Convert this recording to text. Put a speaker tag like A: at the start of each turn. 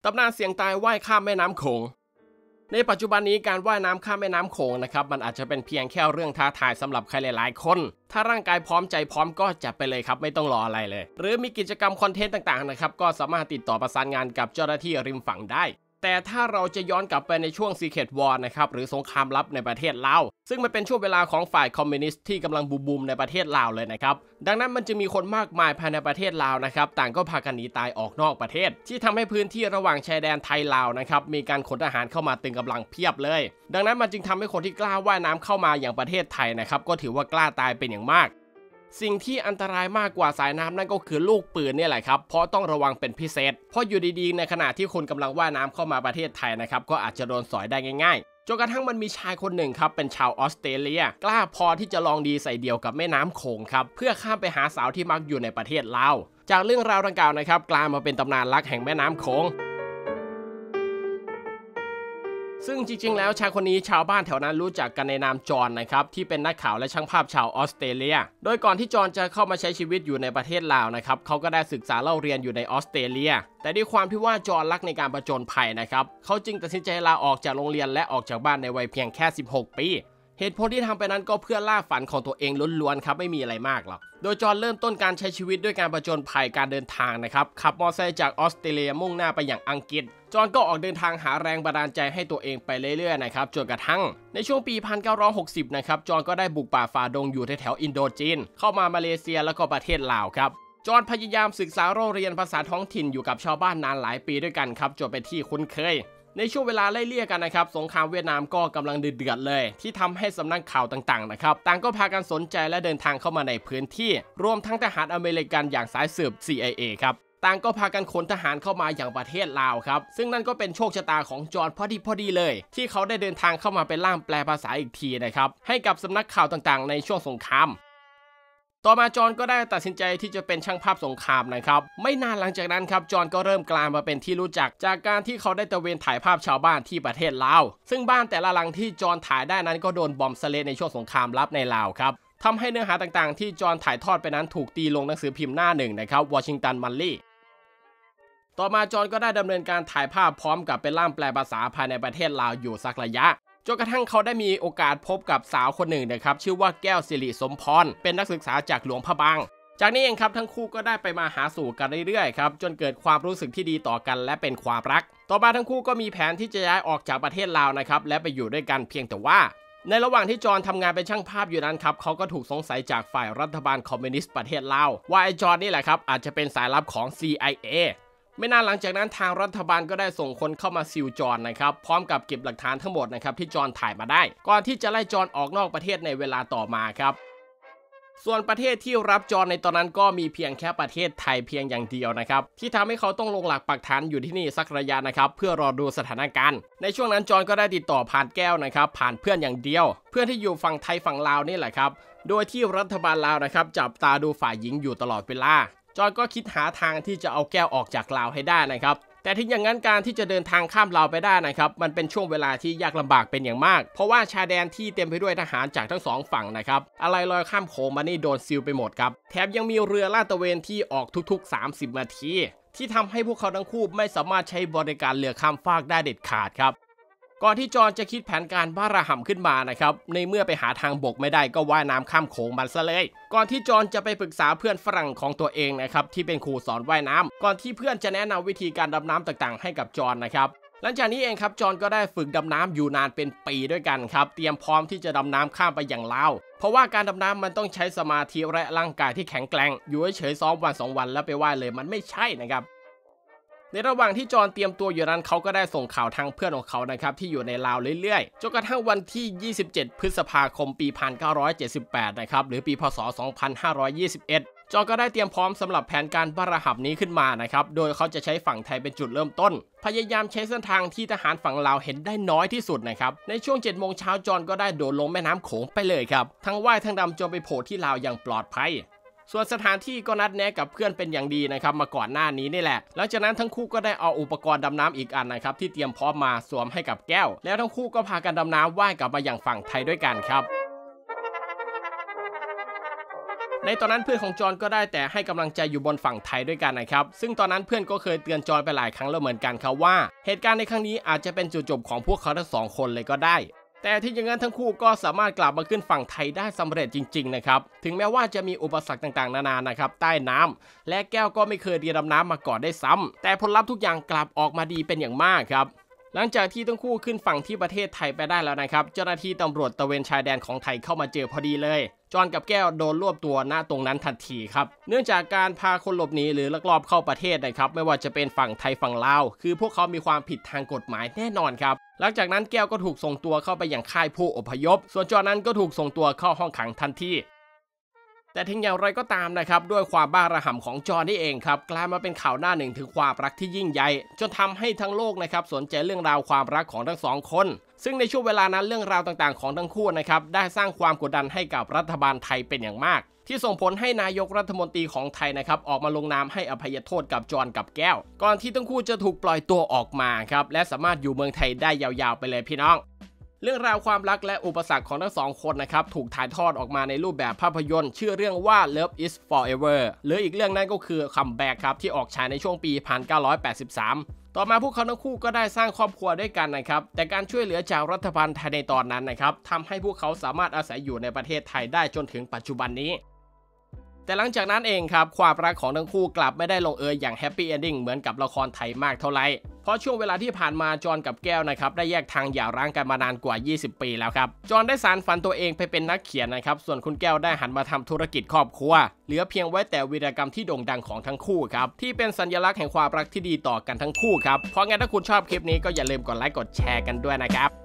A: ตำนานเสียงตายว่ายข้ามแม่น้ำโขงในปัจจุบันนี้การว่ายน้ำข้ามแม่น้ำโขงนะครับมันอาจจะเป็นเพียงแค่เรื่องท้าทายสำหรับใครหลายๆคนถ้าร่างกายพร้อมใจพร้อมก็จัดไปเลยครับไม่ต้องรออะไรเลยหรือมีกิจกรรมคอนเทนต์ต่างๆนะครับก็สามารถติดต่อประสานงานกับเจ้าหน้าที่ริมฝั่งได้แต่ถ้าเราจะย้อนกลับไปในช่วง Secret War นะครับหรือสงครามลับในประเทศลาวซึ่งมันเป็นช่วงเวลาของฝ่ายคอมมิวนิสต์ที่กำลังบูมในประเทศลาวเลยนะครับดังนั้นมันจะมีคนมากมายภายในประเทศลาวนะครับต่างก็พากันหนีตายออกนอกประเทศที่ทำให้พื้นที่ระหว่างชายแดนไทยลาวนะครับมีการขนทหารเข้ามาตึงกำลังเพียบเลยดังนั้นมันจึงทำให้คนที่กล้าว่ายน้ำเข้ามาอย่างประเทศไทยนะครับก็ถือว่ากล้าตายเป็นอย่างมากสิ่งที่อันตรายมากกว่าสายน้ำนั่นก็คือลูกปืนเนี่ยแหละครับเพราะต้องระวังเป็นพิเศษเพราะอยู่ดีๆในขณะที่คุณกำลังว่ายน้ำเข้ามาประเทศไทยนะครับก็อาจจะโดนสอยได้ง่ายๆจนกระทั่งมันมีชายคนหนึ่งครับเป็นชาวออสเตรเลียกล้าพอที่จะลองดีใส่เดียวกับแม่น้ำโขงครับเพื่อข้ามไปหาสาวที่มักอยู่ในประเทศลาวจากเรื่องราวดังกล่าวนะครับกลายมาเป็นตำนานรักแห่งแม่น้ำโขงซึ่งจริงๆแล้วชายคนนี้ชาวบ้านแถวนั้นรู้จักกันในนามจอห์นนะครับที่เป็นนักข่าวและช่างภาพชาวออสเตรเลียโดยก่อนที่จอห์นจะเข้ามาใช้ชีวิตอยู่ในประเทศลาวนะครับเขาก็ได้ศึกษาเล่าเรียนอยู่ในออสเตรเลียแต่ด้วยความที่ว่าจอห์นรักในการผจญภัยนะครับเขาจึงตัดสินใจลาออกจากโรงเรียนและออกจากบ้านในวัยเพียงแค่16 ปีเหตุผลที่ทำไปนั้นก็เพื่อล่าฝันของตัวเองล้วนๆครับไม่มีอะไรมากหรอกโดยจอห์นเริ่มต้นการใช้ชีวิตด้วยการผจญภัยการเดินทางนะครับขับมอเตอร์ไซค์จากออสเตรเลียมุ่งหน้าไปอย่างอังกฤษจอห์นก็ออกเดินทางหาแรงบันดาลใจให้ตัวเองไปเรื่อยๆนะครับจนกระทั่งในช่วงปี 1960 นะครับจอห์นก็ได้บุกป่าฝ่าดงอยู่แถวอินโดจีนเข้ามาเลเซียแล้วก็ประเทศลาวครับจอห์นพยายามศึกษาเรียนภาษาท้องถิ่นอยู่กับชาวบ้านนานหลายปีด้วยกันครับจนเป็นที่คุ้นเคยในช่วงเวลาไล่เลี่ยกันนะครับสงครามเวียดนามก็กำลังเดือดเลยที่ทำให้สำนักข่าวต่างๆนะครับต่างก็พากันสนใจและเดินทางเข้ามาในพื้นที่รวมทั้งทหารอเมริกันอย่างสายสืบ CIA ครับต่างก็พากันขนทหารเข้ามาอย่างประเทศลาวครับซึ่งนั่นก็เป็นโชคชะตาของจอห์นพอดีเลยที่เขาได้เดินทางเข้ามาเป็นล่ามแปลภาษาอีกทีนะครับให้กับสำนักข่าวต่างๆในช่วงสงครามต่อมาจอห์นก็ได้ตัดสินใจที่จะเป็นช่างภาพสงครามนะครับไม่นานหลังจากนั้นครับจอห์นก็เริ่มกลายมาเป็นที่รู้จักจากการที่เขาได้ตระเวนถ่ายภาพชาวบ้านที่ประเทศลาวซึ่งบ้านแต่ละหลังที่จอห์นถ่ายได้นั้นก็โดนบอมสเลในช่วงสงครามลับในลาวครับทำให้เนื้อหาต่างๆที่จอห์นถ่ายทอดไปนั้นถูกตีลงหนังสือพิมพ์หน้าหนึ่งนะครับวอชิงตันมันลี่ต่อมาจอห์นก็ได้ดำเนินการถ่ายภาพพร้อมกับเป็นล่ามแปลภาษาภายในประเทศลาวอยู่สักระยะจนกระทั่งเขาได้มีโอกาสพบกับสาวคนหนึ่งนะครับชื่อว่าแก้วสิริสมพรเป็นนักศึกษาจากหลวงพระบางจากนี้เองครับทั้งคู่ก็ได้ไปมาหาสู่กันเรื่อยๆครับจนเกิดความรู้สึกที่ดีต่อกันและเป็นความรักต่อมาทั้งคู่ก็มีแผนที่จะย้ายออกจากประเทศลาวนะครับและไปอยู่ด้วยกันเพียงแต่ว่าในระหว่างที่จอห์นทำงานเป็นช่างภาพอยู่นั้นครับเขาก็ถูกสงสัยจากฝ่ายรัฐบาลคอมมิวนิสต์ประเทศลาวว่าไอ้จอห์นนี่แหละครับอาจจะเป็นสายลับของ CIAไม่นานหลังจากนั้นทางรัฐบาลก็ได้ส่งคนเข้ามาซิลจอห์นนะครับพร้อมกับเก็บหลักฐานทั้งหมดนะครับที่จอห์นถ่ายมาได้ก่อนที่จะไล่จอห์นออกนอกประเทศในเวลาต่อมาครับส่วนประเทศที่รับจอห์นในตอนนั้นก็มีเพียงแค่ประเทศไทยเพียงอย่างเดียวนะครับที่ทำให้เขาต้องลงหลักปักฐานอยู่ที่นี่สักระยะนะครับเพื่อรอดูสถานการณ์ในช่วงนั้นจอห์นก็ได้ติดต่อผ่านแก้วนะครับผ่านเพื่อนอย่างเดียวเพื่อนที่อยู่ฝั่งไทยฝั่งลาวนี่แหละครับโดยที่รัฐบาลลาวนะครับจับตาดูฝ่ายหญิงอยู่ตลอดเวลาจอห์นก็คิดหาทางที่จะเอาแก้วออกจากลาวให้ได้นะครับแต่ถึงอย่างนั้นการที่จะเดินทางข้ามลาวไปได้นะครับมันเป็นช่วงเวลาที่ยากลำบากเป็นอย่างมากเพราะว่าชายแดนที่เต็มไปด้วยทหารจากทั้งสองฝั่งนะครับอะไรลอยข้ามโขงมานี่โดนซีลไปหมดครับแถมยังมีเรือลาดตระเวนที่ออกทุกๆ30 นาทีที่ทำให้พวกเขาทั้งคู่ไม่สามารถใช้บริการเรือข้ามฟากได้เด็ดขาดครับก่อนที่จอห์นจะคิดแผนการบ้าระห่ำขึ้นมานะครับในเมื่อไปหาทางบกไม่ได้ก็ว่ายน้ำข้ามโขงมันซะเลยก่อนที่จอห์นจะไปปรึกษาเพื่อนฝรั่งของตัวเองนะครับที่เป็นครูสอนว่ายน้ำก่อนที่เพื่อนจะแนะนำวิธีการดำน้ำต่างๆให้กับจอห์นนะครับหลังจากนี้เองครับจอห์นก็ได้ฝึกดำน้ำอยู่นานเป็นปีด้วยกันครับเตรียมพร้อมที่จะดำน้ำข้ามไปอย่างลาวเพราะว่าการดำน้ำมันต้องใช้สมาธิและร่างกายที่แข็งแกร่งอยู่เฉยๆซ้อมวัน2 วันแล้วไปว่ายเลยมันไม่ใช่นะครับในระหว่างที่จอห์นเตรียมตัวอยู่นั้นเขาก็ได้ส่งข่าวทางเพื่อนของเขานะครับที่อยู่ในลาวเรื่อยๆจนกระทั่งวันที่27 พฤษภาคมปี 1978นะครับหรือปีพศ 2521จอห์นก็ได้เตรียมพร้อมสำหรับแผนการบ้าระห่ำนี้ขึ้นมานะครับโดยเขาจะใช้ฝั่งไทยเป็นจุดเริ่มต้นพยายามใช้เส้นทางที่ทหารฝั่งลาวเห็นได้น้อยที่สุดนะครับในช่วง 7 โมงเช้าจอห์นก็ได้โดดลงแม่น้ำโขงไปเลยครับทั้งว่ายทั้งดำจนไปโผล่ที่ลาวอย่างปลอดภัยส่วนสถานที่ก็นัดแนะกับเพื่อนเป็นอย่างดีนะครับมาก่อนหน้านี้นี่แหละหลังจากนั้นทั้งคู่ก็ได้เอาอุปกรณ์ดำน้ำอีกอันนะครับที่เตรียมพร้อมมาสวมให้กับแก้วแล้วทั้งคู่ก็พากันดำน้ำว่ายกลับมาอย่างฝั่งไทยด้วยกันครับในตอนนั้นเพื่อนของจอห์นก็ได้แต่ให้กำลังใจอยู่บนฝั่งไทยด้วยกันนะครับซึ่งตอนนั้นเพื่อนก็เคยเตือนจอห์นไปหลายครั้งแล้วเหมือนกันครับว่าเหตุการณ์ในครั้งนี้อาจจะเป็นจุดจบของพวกเขาทั้งสองคนเลยก็ได้แต่ที่อย่างนั้นทั้งคู่ก็สามารถกลับมาขึ้นฝั่งไทยได้สำเร็จจริงๆนะครับถึงแม้ว่าจะมีอุปสรรคต่างๆนานานะครับใต้น้ำและแก้วก็ไม่เคยเรียนดำน้ำมาก่อนได้ซ้ำแต่ผลลัพธ์ทุกอย่างกลับออกมาดีเป็นอย่างมากครับหลังจากที่ทั้งคู่ขึ้นฝั่งที่ประเทศไทยไปได้แล้วนะครับเจ้าหน้าที่ตำรวจตระเวนชายแดนของไทยเข้ามาเจอพอดีเลยจอห์นกับแก้วโดนรวบตัวณตรงนั้นทันทีครับเนื่องจากการพาคนหลบหนีหรือลักลอบเข้าประเทศนะครับไม่ว่าจะเป็นฝั่งไทยฝั่งลาวคือพวกเขามีความผิดทางกฎหมายแน่นอนครับหลังจากนั้นแก้วก็ถูกส่งตัวเข้าไปอย่างค่ายผู้อพยพส่วนจอห์นนั้นก็ถูกส่งตัวเข้าห้องขังทันทีแต่ถึงอย่างไรก็ตามนะครับด้วยความบ้าระห่ำของจอห์นนี่เองครับกลายมาเป็นข่าวหน้าหนึ่งถึงความรักที่ยิ่งใหญ่จนทำให้ทั้งโลกนะครับสนใจเรื่องราวความรักของทั้งสองคนซึ่งในช่วงเวลานั้นเรื่องราวต่างๆของทั้งคู่นะครับได้สร้างความกดดันให้กับรัฐบาลไทยเป็นอย่างมากที่ส่งผลให้นายกรัฐมนตรีของไทยนะครับออกมาลงนามให้อภัยโทษกับจอห์นกับแก้วก่อนที่ทั้งคู่จะถูกปล่อยตัวออกมาครับและสามารถอยู่เมืองไทยได้ยาวๆไปเลยพี่น้องเรื่องราวความรักและอุปสรรคของทั้งสองคนนะครับถูกถ่ายทอดออกมาในรูปแบบภาพยนตร์ชื่อเรื่องว่า Love is Forever หรืออีกเรื่องนั้นก็คือ Comeback ครับที่ออกฉายในช่วงปี 1983 ต่อมาพวกเขาทั้งคู่ก็ได้สร้างครอบครัวด้วยกันนะครับแต่การช่วยเหลือจากรัฐบาลไทยในตอนนั้นนะครับทำให้พวกเขาสามารถอาศัยอยู่ในประเทศไทยได้จนถึงปัจจุบันนี้แต่หลังจากนั้นเองครับความรักของทั้งคู่กลับไม่ได้ลงเอยอย่างแฮปปี้เอนดิ้งเหมือนกับละครไทยมากเท่าไหร่เพราะช่วงเวลาที่ผ่านมาจอห์นกับแก้วนะครับได้แยกทางหย่าร้างกันมานานกว่า20 ปีแล้วครับจอห์นได้สานฝันตัวเองไปเป็นนักเขียนนะครับส่วนคุณแก้วได้หันมาทำธุรกิจครอบครัวเหลือเพียงไว้แต่วีรกรรมที่โด่งดังของทั้งคู่ครับที่เป็นสัญลักษณ์แห่งความรักที่ดีต่อกันทั้งคู่ครับเพราะงั้นถ้าคุณชอบคลิปนี้ก็อย่าลืมกดไลค์กดแชร์กันด้วยนะครับ